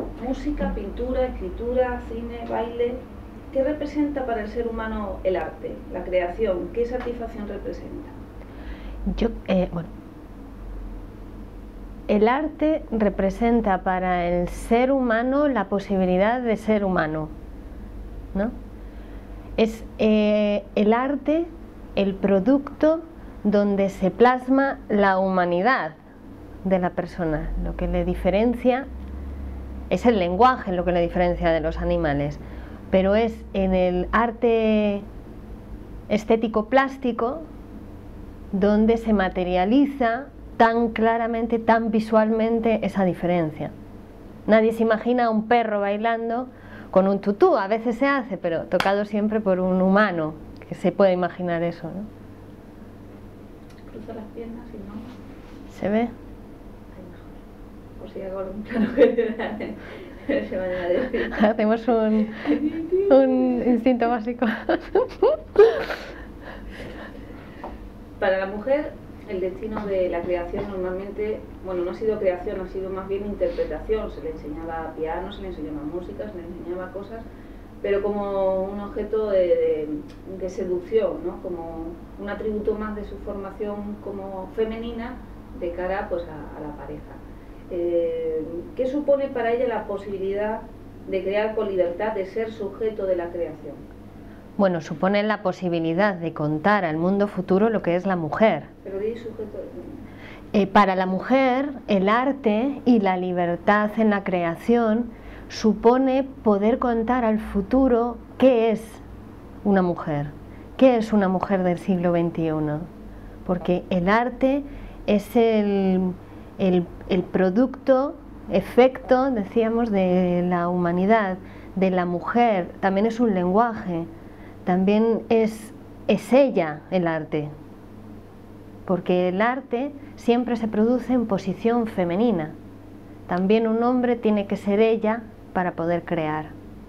Música, pintura, escritura, cine, baile. ¿Qué representa para el ser humano el arte, la creación? ¿Qué satisfacción representa? Bueno, el arte representa para el ser humano la posibilidad de ser humano, ¿no? Es el arte el producto donde se plasma la humanidad de la persona. Lo que le diferencia es el lenguaje, lo que le diferencia de los animales, pero es en el arte estético plástico donde se materializa tan claramente, tan visualmente esa diferencia. Nadie se imagina a un perro bailando con un tutú, a veces se hace, pero tocado siempre por un humano, que se puede imaginar eso, ¿no? Cruza las piernas y no. ¿Se ve? Por si hago algún plano que se vayan a decir. Hacemos un instinto básico. Para la mujer, el destino de la creación normalmente, bueno, no ha sido creación, ha sido más bien interpretación. Se le enseñaba piano, se le enseñaba música, se le enseñaba cosas, pero como un objeto de seducción, ¿no? Como un atributo más de su formación como femenina de cara pues a la pareja. ¿Qué supone para ella la posibilidad de crear con libertad, de ser sujeto de la creación? Bueno, supone la posibilidad de contar al mundo futuro lo que es la mujer. Pero di sujeto. Para la mujer, el arte y la libertad en la creación supone poder contar al futuro qué es una mujer, qué es una mujer del siglo XXI, porque el arte es el producto, efecto, decíamos, de la humanidad, de la mujer. También es un lenguaje, también es ella el arte, porque el arte siempre se produce en posición femenina. También un hombre tiene que ser ella para poder crear.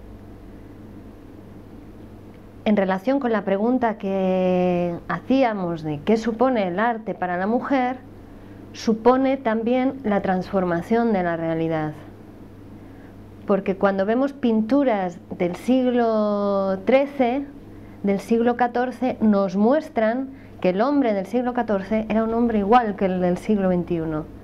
En relación con la pregunta que hacíamos de qué supone el arte para la mujer, supone también la transformación de la realidad. Porque cuando vemos pinturas del siglo XIII, del siglo XIV, nos muestran que el hombre del siglo XIV era un hombre igual que el del siglo XXI,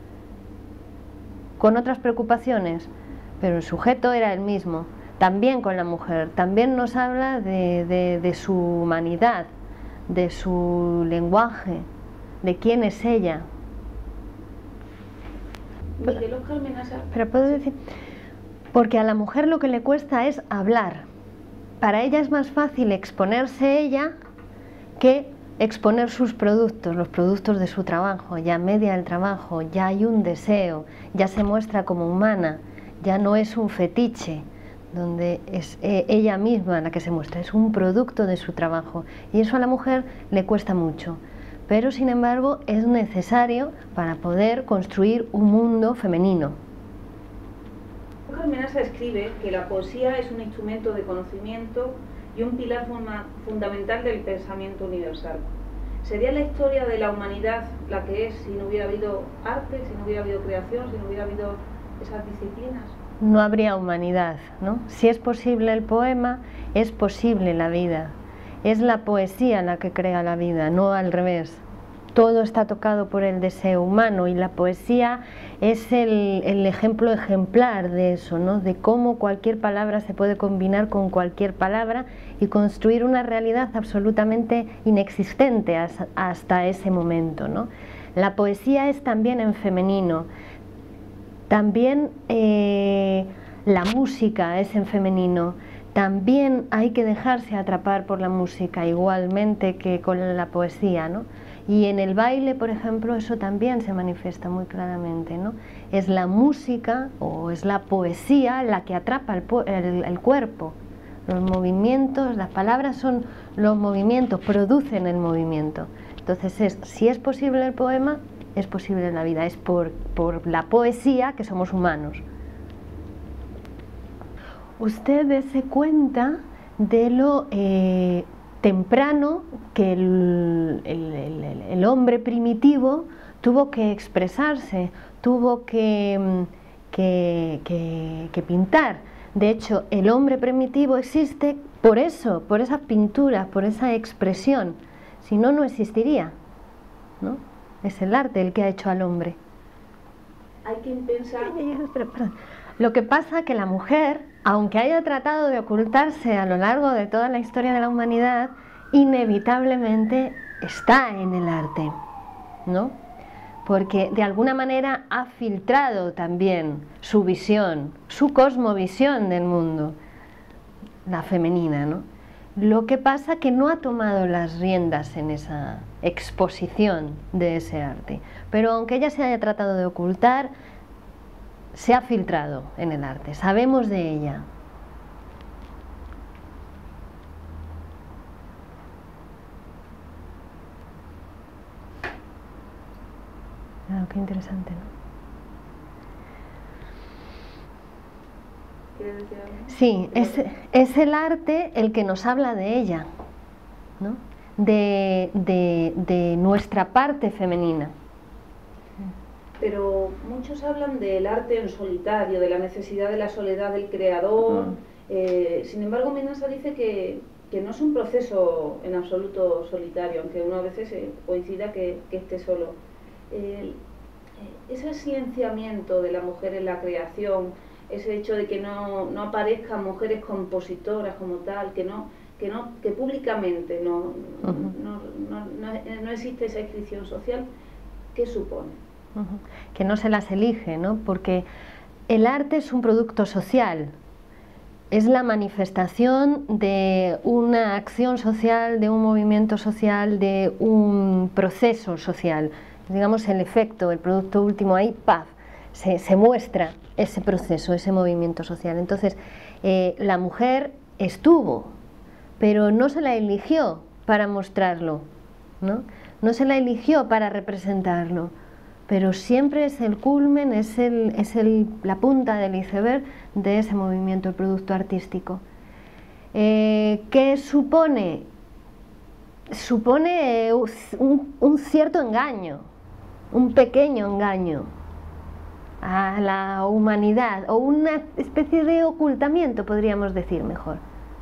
con otras preocupaciones, pero el sujeto era el mismo. También con la mujer, también nos habla de su humanidad, de su lenguaje, de quién es ella. Pero puedo decir, porque a la mujer lo que le cuesta es hablar. Para ella es más fácil exponerse ella que exponer sus productos, los productos de su trabajo. Ya media el trabajo, ya hay un deseo, ya se muestra como humana, ya no es un fetiche, donde es ella misma la que se muestra, es un producto de su trabajo. Y eso a la mujer le cuesta mucho. Pero sin embargo es necesario para poder construir un mundo femenino. Almenasa escribe que la poesía es un instrumento de conocimiento y un pilar fundamental del pensamiento universal. ¿Sería la historia de la humanidad la que es si no hubiera habido arte, si no hubiera habido creación, si no hubiera habido esas disciplinas? No habría humanidad, ¿no? Si es posible el poema, es posible la vida. Es la poesía la que crea la vida, no al revés. Todo está tocado por el deseo humano y la poesía es el ejemplo ejemplar de eso, ¿no? De cómo cualquier palabra se puede combinar con cualquier palabra y construir una realidad absolutamente inexistente hasta ese momento, ¿no? La poesía es también en femenino. También la música es en femenino. También hay que dejarse atrapar por la música, igualmente que con la poesía, ¿no? Y en el baile, por ejemplo, eso también se manifiesta muy claramente, ¿no? Es la música o es la poesía la que atrapa el cuerpo. Los movimientos, las palabras son los movimientos, producen el movimiento. Entonces, si es posible el poema, es posible la vida. Es por la poesía que somos humanos. Usted dése cuenta de lo temprano que el hombre primitivo tuvo que expresarse, tuvo que que pintar. De hecho, el hombre primitivo existe por eso, por esas pinturas, por esa expresión. Si no, no existiría, ¿no? Es el arte el que ha hecho al hombre. Hay quien piensa... Lo que pasa es que la mujer, aunque haya tratado de ocultarse a lo largo de toda la historia de la humanidad, inevitablemente está en el arte, ¿no? Porque de alguna manera ha filtrado también su visión, su cosmovisión del mundo, la femenina, ¿no? Lo que pasa es que no ha tomado las riendas en esa exposición de ese arte. Pero aunque ella se haya tratado de ocultar, se ha filtrado en el arte, sabemos de ella. Ah, qué interesante, ¿no? ¿Quieres decir algo? Sí, es el arte el que nos habla de ella, ¿no? De nuestra parte femenina. Pero muchos hablan del arte en solitario, de la necesidad de la soledad del creador. Sin embargo, Minasa dice que no es un proceso en absoluto solitario, aunque uno a veces coincida que esté solo. Ese silenciamiento de la mujer en la creación, ese hecho de que no aparezcan mujeres compositoras como tal, que públicamente no existe esa inscripción social, ¿qué supone? Que no se las elige, ¿no? Porque el arte es un producto social, es la manifestación de una acción social, de un movimiento social, de un proceso social. Digamos, el efecto, el producto último, ahí, ¡paf!, se muestra ese proceso, ese movimiento social. Entonces, la mujer estuvo, pero no se la eligió para mostrarlo, ¿no? No se la eligió para representarlo, pero siempre es el culmen, es la punta del iceberg de ese movimiento, el producto artístico. ¿Qué supone? Supone un cierto engaño, un pequeño engaño a la humanidad, o una especie de ocultamiento, podríamos decir mejor.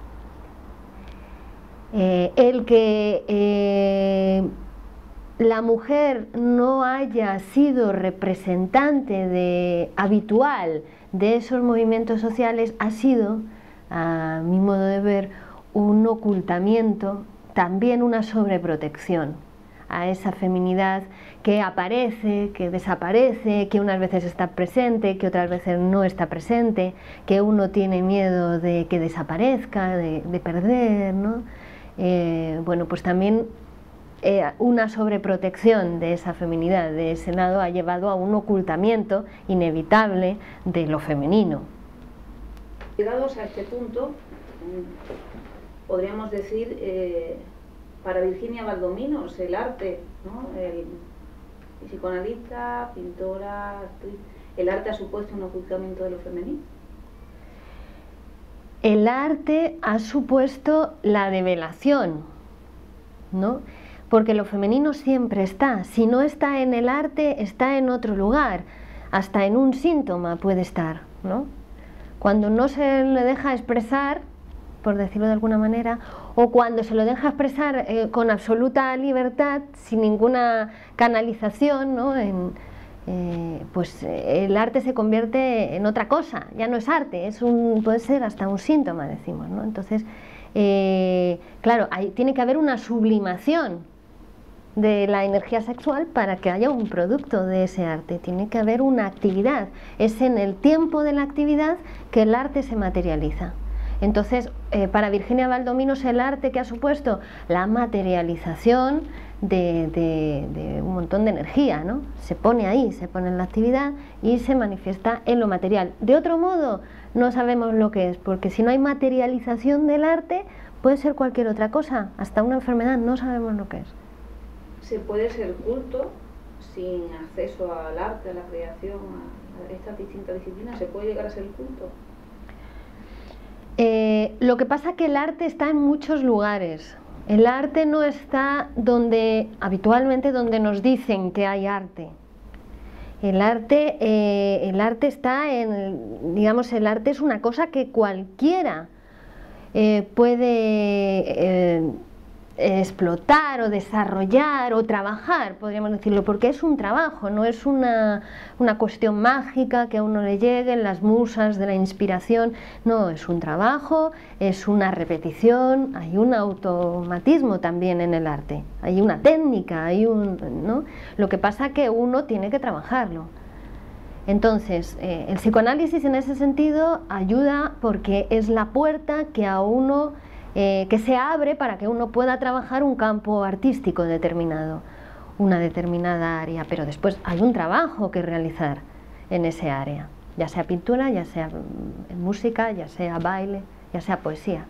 El que la mujer no haya sido representante habitual de esos movimientos sociales ha sido, a mi modo de ver, un ocultamiento, también una sobreprotección a esa feminidad que aparece, que desaparece, que unas veces está presente, que otras veces no está presente, que uno tiene miedo de que desaparezca, de perder, ¿no? Bueno, pues también una sobreprotección de esa feminidad, de ese lado, ha llevado a un ocultamiento inevitable de lo femenino. Llegados a este punto, podríamos decir, para Virginia Baldominos, el arte, ¿no? El psicoanalista, pintora, actriz, ¿el arte ha supuesto un ocultamiento de lo femenino? El arte ha supuesto la develación, ¿no? Porque lo femenino siempre está. Si no está en el arte, está en otro lugar. Hasta en un síntoma puede estar, ¿no? Cuando no se le deja expresar, por decirlo de alguna manera, o cuando se lo deja expresar con absoluta libertad, sin ninguna canalización, ¿no? Pues el arte se convierte en otra cosa, ya no es arte, puede ser hasta un síntoma, decimos, ¿no? Entonces, claro, tiene que haber una sublimación de la energía sexual para que haya un producto de ese arte, tiene que haber una actividad, es en el tiempo de la actividad que el arte se materializa. Entonces, para Virginia Baldominos, el arte que ha supuesto la materialización de un montón de energía, ¿no? Se pone ahí, se pone en la actividad y se manifiesta en lo material. De otro modo, no sabemos lo que es, porque si no hay materialización del arte, puede ser cualquier otra cosa, hasta una enfermedad, no sabemos lo que es. ¿Se puede ser culto sin acceso al arte, a la creación, a estas distintas disciplinas? ¿Se puede llegar a ser culto? Lo que pasa es que el arte está en muchos lugares. El arte no está habitualmente donde nos dicen que hay arte. El arte está en, digamos, el arte es una cosa que cualquiera puede explotar o desarrollar o trabajar, podríamos decirlo, porque es un trabajo, no es una cuestión mágica que a uno le lleguen las musas de la inspiración, no, es un trabajo, es una repetición, hay un automatismo también en el arte, hay una técnica, ¿no? Lo que pasa es que uno tiene que trabajarlo. Entonces, el psicoanálisis en ese sentido ayuda porque es la puerta que a uno que se abre para que uno pueda trabajar un campo artístico determinado, una determinada área, pero después hay un trabajo que realizar en ese área, ya sea pintura, ya sea música, ya sea baile, ya sea poesía.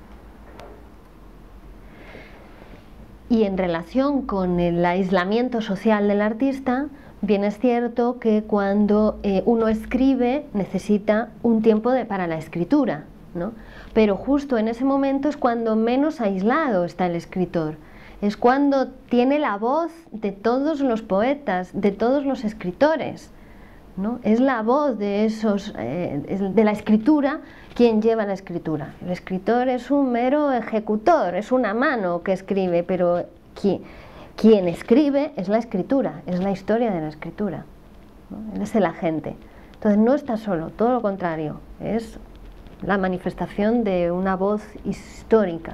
Y en relación con el aislamiento social del artista, bien es cierto que cuando uno escribe necesita un tiempo para la escritura, ¿no? Pero justo en ese momento es cuando menos aislado está el escritor, es cuando tiene la voz de todos los poetas, de todos los escritores, ¿no? Es la voz de esos, de la escritura quien lleva la escritura. El escritor es un mero ejecutor, es una mano que escribe, pero quien escribe es la escritura, es la historia de la escritura, ¿no? Él es el agente. Entonces no está solo, todo lo contrario, es la manifestación de una voz histórica.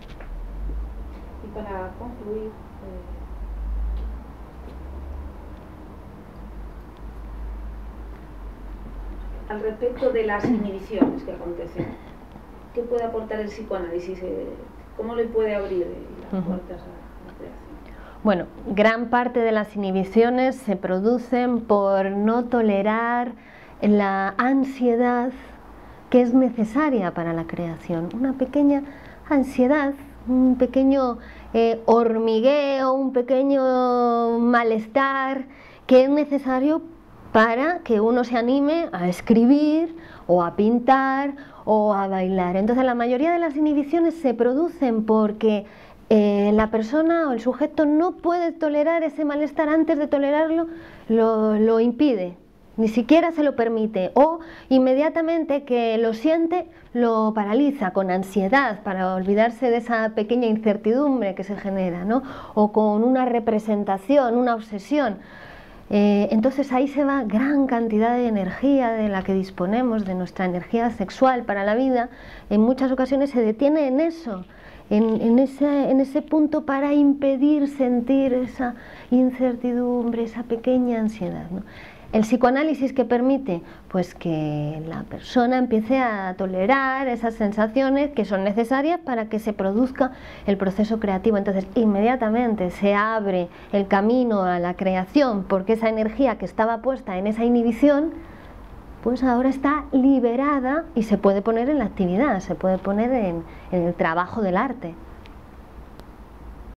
Y para concluir, al respecto de las inhibiciones que acontecen, ¿qué puede aportar el psicoanálisis? ¿Cómo le puede abrir las puertas a la creación? Bueno, gran parte de las inhibiciones se producen por no tolerar la ansiedad que es necesaria para la creación, una pequeña ansiedad, un pequeño hormigueo, un pequeño malestar que es necesario para que uno se anime a escribir o a pintar o a bailar. Entonces la mayoría de las inhibiciones se producen porque la persona o el sujeto no puede tolerar ese malestar, antes de tolerarlo lo impide. Ni siquiera se lo permite, o inmediatamente que lo siente lo paraliza con ansiedad para olvidarse de esa pequeña incertidumbre que se genera, ¿no? O con una representación, una obsesión. Entonces ahí se va gran cantidad de energía de la que disponemos, de nuestra energía sexual para la vida. En muchas ocasiones se detiene en eso, en ese punto, para impedir sentir esa incertidumbre, esa pequeña ansiedad, ¿no? El psicoanálisis, ¿qué permite? Pues que la persona empiece a tolerar esas sensaciones que son necesarias para que se produzca el proceso creativo. Entonces inmediatamente se abre el camino a la creación, porque esa energía que estaba puesta en esa inhibición, pues ahora está liberada y se puede poner en la actividad, se puede poner en el trabajo del arte.